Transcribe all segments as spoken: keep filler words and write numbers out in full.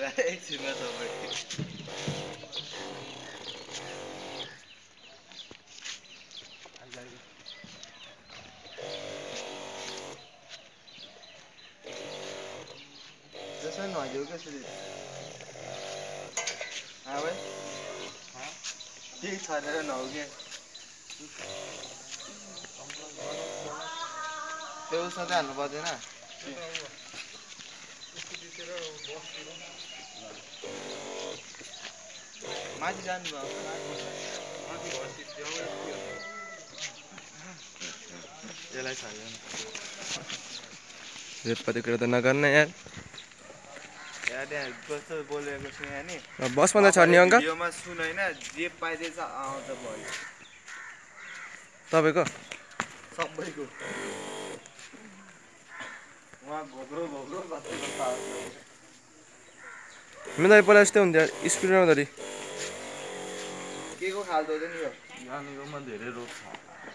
एकछिनमा सबै जसमा नहाइदेऊ क्या सुजित हाँ भाइ केही छरेर नहौ क्या त्यो उसमा चाहिँ हाल्नु पर्दैन माथि जानु भयो यसलाई छाड्दैन रेतपाती कुरा त नगर्न यार यहाँ त्यहाँ कस्तो बोलेको छु यहाँ नि बस भन्दा छर्ने अङ्क भिडियोमा सुन होइन जे पाइदिएछ आउँछ भयो तपाईँको सबैको उहाँ घोक्रो घोक्रो कति कस्तो आउँछ मेरो त पहिला यस्तै हुन्थ्यो स्पिड आउँदाखेरि के को खाल्दो नि यो यहाँनिरमा धेरै रोग छ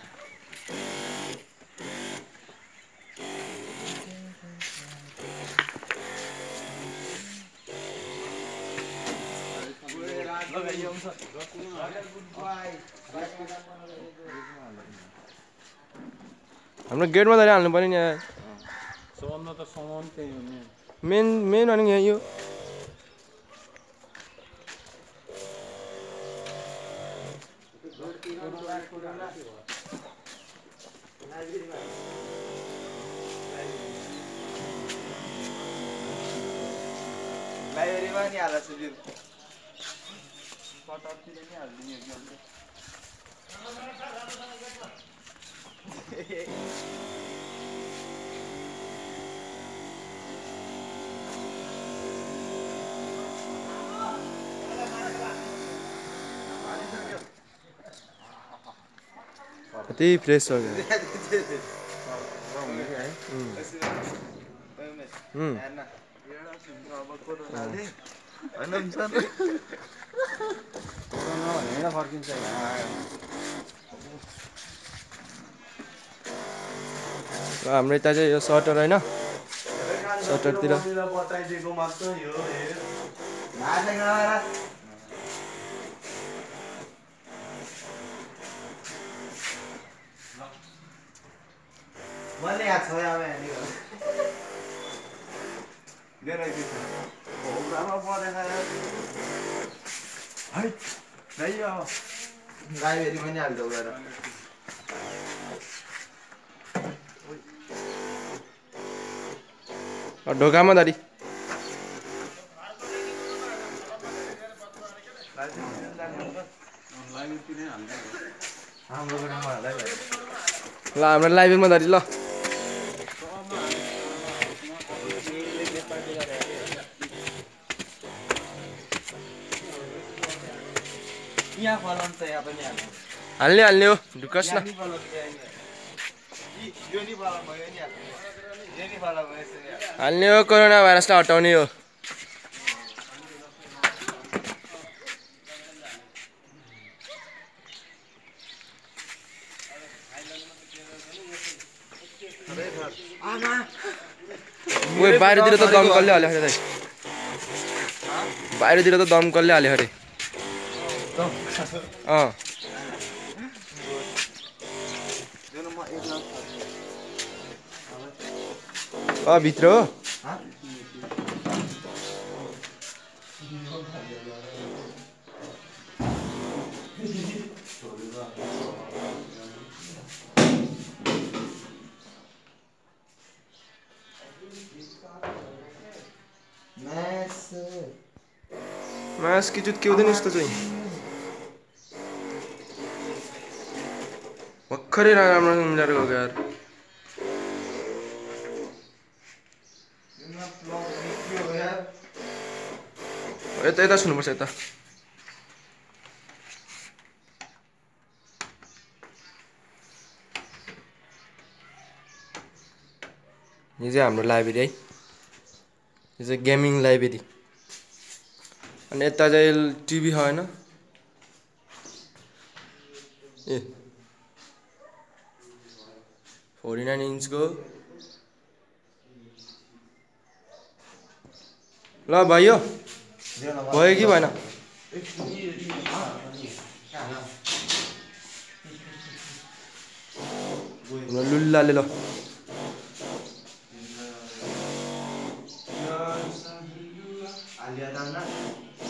हाम्रो गेटमा धरि हाल्नु पर्यो नि यहाँ सबभन्दा त सामान त्यही हो नि मेन मेन भनेको यहाँ यो लाइब्रेरीमा नि हाल्ला सुजित कतातिर नि हालिदिने एकदम कति फ्रेस छ क्या हाम्रो यता चाहिँ यो सटर होइन सटरतिर बताइदिएको मात्र यो मैले यहाँ छ यहाँ लाइब्रेरीमा नि हाल्दो गएर ढोकामा धरि ल हाम्रो लाइब्रेरीमा धरि ल यहाँ फलाउनु त यहाँ पनि हाल्नु हाल्ने हाल्ने हो ढुक्कस न हाल्ने हो कोरोना भाइरसलाई हटाउने हो ओए बाहिरतिर त दमकलले हाल्यो अरे बाहिरतिर त दमकलले हाल्यो अरे अँ अँ भित्र हो मास कि जुत के हुँदैन यस्तो चाहिँ भर्खरै राम्रो मिलाएर गएको यार यता यता छुनुपर्छ यता यो चाहिँ हाम्रो लाइब्रेरी है यो चाहिँ गेमिङ लाइब्रेरी अनि यता चाहिँ टिभी छ होइन ए फोर्टी नाइन इन्चको ल भाइ यो भयो कि भएन लुल्लाले ल आलिया तान्ना